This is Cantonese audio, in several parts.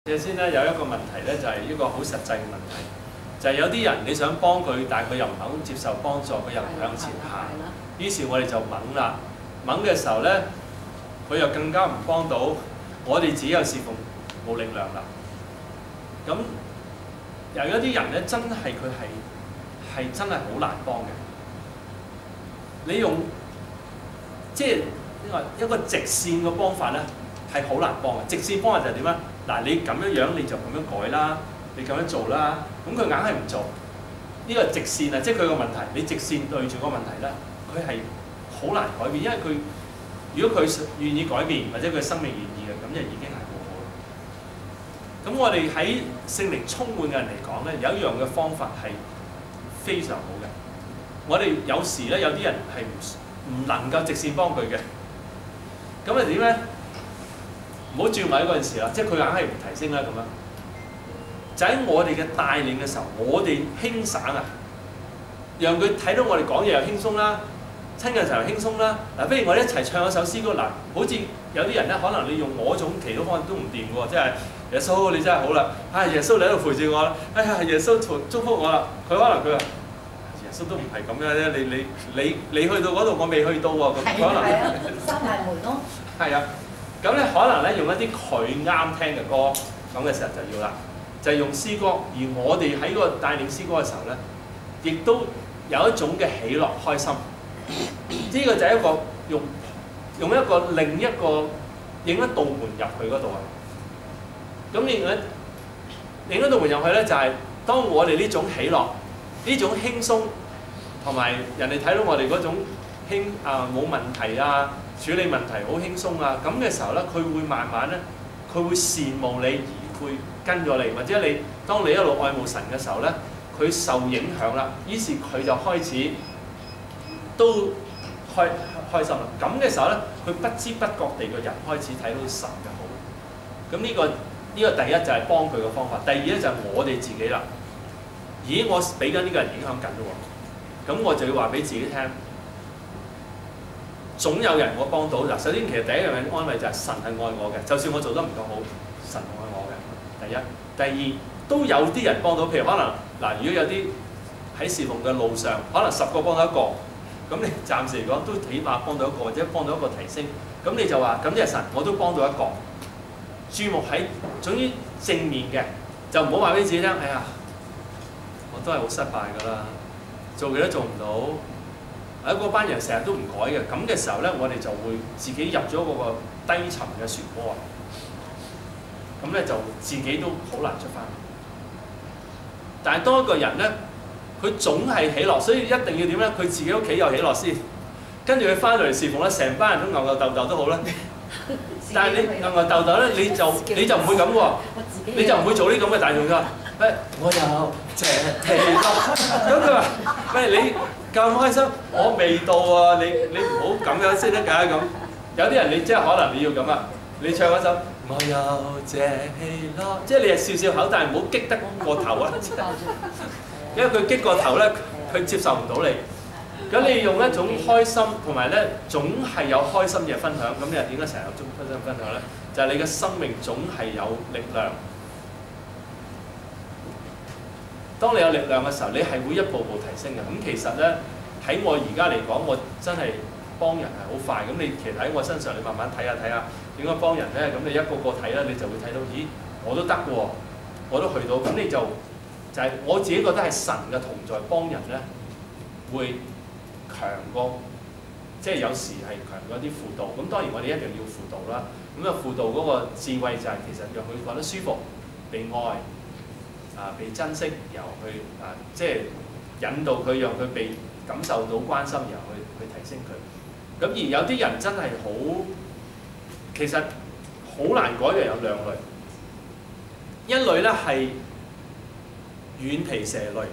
先咧有一個問題咧，就係一個好實際嘅問題，就係有啲人你想幫佢，但係佢又唔肯接受幫助，佢又唔向前行。於是我哋就掹啦，掹嘅時候咧，佢又更加唔幫到，我哋自己有侍奉冇力量啦。咁有一啲人咧，真係佢係真係好難幫嘅。你用即係一個直線嘅幫法咧，係好難幫嘅。直線方法就係點啊？嗱，你咁樣你就咁樣改啦，你咁樣做啦，咁佢硬係唔做。呢個直線啊，即係佢個問題，你直線對住個問題咧，佢係好難改變，因為佢如果佢願意改變，或者佢生命願意嘅，咁就已經係好好啦。咁我哋喺聖靈充滿嘅人嚟講咧，有一樣嘅方法係非常好嘅。我哋有時咧，有啲人係唔能夠直線幫佢嘅，咁係點咧？唔好轉位嗰陣時啦，即係佢硬係唔提升啦咁樣。就喺我哋嘅帶領嘅時候，我哋輕省啊，讓佢睇到我哋講嘢又輕鬆啦，親近時候又輕鬆啦。嗱，不如我哋一齊唱一首詩歌。嗱，好似有啲人咧，可能你用我種祈禱方法都唔掂喎，即係耶穌你真係好啦，耶穌你喺度陪住我啦，耶穌祝福我啦。佢可能佢話耶穌都唔係咁樣啫，你去到嗰度我未去到喎，咁可能閂埋門咯。 係啊。咁咧可能咧用一啲佢啱聽嘅歌，咁嘅時候就要啦，就係用詩歌。而我哋喺個帶領詩歌嘅時候咧，亦都有一種嘅喜樂開心。呢個就係一個用一個另一個影一道門入去嗰度啊。咁另一道門入去咧，就係當我哋呢種喜樂、呢種輕鬆，同埋人哋睇到我哋嗰種冇問題啊。處理問題好輕鬆啊！咁嘅時候咧，佢會慢慢咧，佢會羨慕你而會跟咗你，或者你當你一路愛慕神嘅時候咧，佢受影響啦，於是佢就開始都開心啦。咁嘅時候咧，佢不知不覺地個人開始睇到神嘅好。咁呢個第一就係幫佢嘅方法，第二咧就係我哋自己啦。咦，我俾緊呢個人影響緊喎，咁我就要話俾自己聽。總有人我幫到嗱，首先其實第一樣嘅安慰就係神係愛我嘅，就算我做得唔夠好，神愛我嘅。第一，第二都有啲人幫到，譬如可能嗱，如果有啲喺侍奉嘅路上，可能10個幫到1個，咁你暫時嚟講都起碼幫到1個，或者幫到1個提升，咁你就話咁即係神，我都幫到1個。注目喺總之正面嘅，就唔好話俾自己聽，哎呀，我都係好失敗㗎啦，做幾都做唔到。嗰班人成日都唔改嘅，咁嘅時候咧，我哋就會自己入咗嗰個低沉嘅漩渦啊！咁咧就自己都好難出翻。但係當一個人咧，佢總係喜樂，所以一定要點咧？佢自己屋企有喜樂先，跟住佢翻到嚟侍奉咧，成班人都牛牛鬥鬥都好啦。但係你牛牛鬥鬥咧，你就唔會咁喎，你就唔會做呢咁嘅大動作。我有謝皮咯，咁佢話：喂，你咁開心，我未到啊！你唔好咁樣先得㗎咁。有啲人你即係可能你要咁啊，你唱嗰首我有謝皮咯，即係你係笑笑口，但係唔好激得過頭啊！因為佢激過頭咧，佢接受唔到你。咁你用一種開心，同埋咧總係有開心嘅分享。咁你又點解成日有種開心分享咧？就係你嘅生命總係有力量。當你有力量嘅時候，你係會一步步提升嘅。咁其實咧喺我而家嚟講，我真係幫人係好快。咁你其實喺我身上，你慢慢睇下點解幫人咧？咁你一個個睇啦，你就會睇到，咦，我都得喎，我都去到。咁你就係我自己覺得係神嘅同在，幫人咧會強過，即係有時係強過啲輔導。咁當然我哋一定要輔導啦。咁輔導嗰個智慧就係其實讓佢覺得舒服、被愛。被珍惜，然後去即係引導佢，讓佢被感受到關心，然後去提升佢。咁而有啲人真係好，其實好難改嘅有2類，一類咧係軟皮蛇類，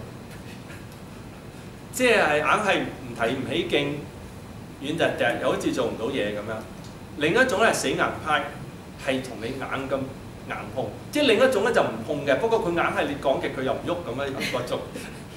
即係硬係唔提唔起勁，軟突突，又好似做唔到嘢咁樣。另一種咧係死硬派，係同你硬碰，即係另一種咧就唔碰嘅，不過佢硬係你講極佢又唔喐咁樣個足。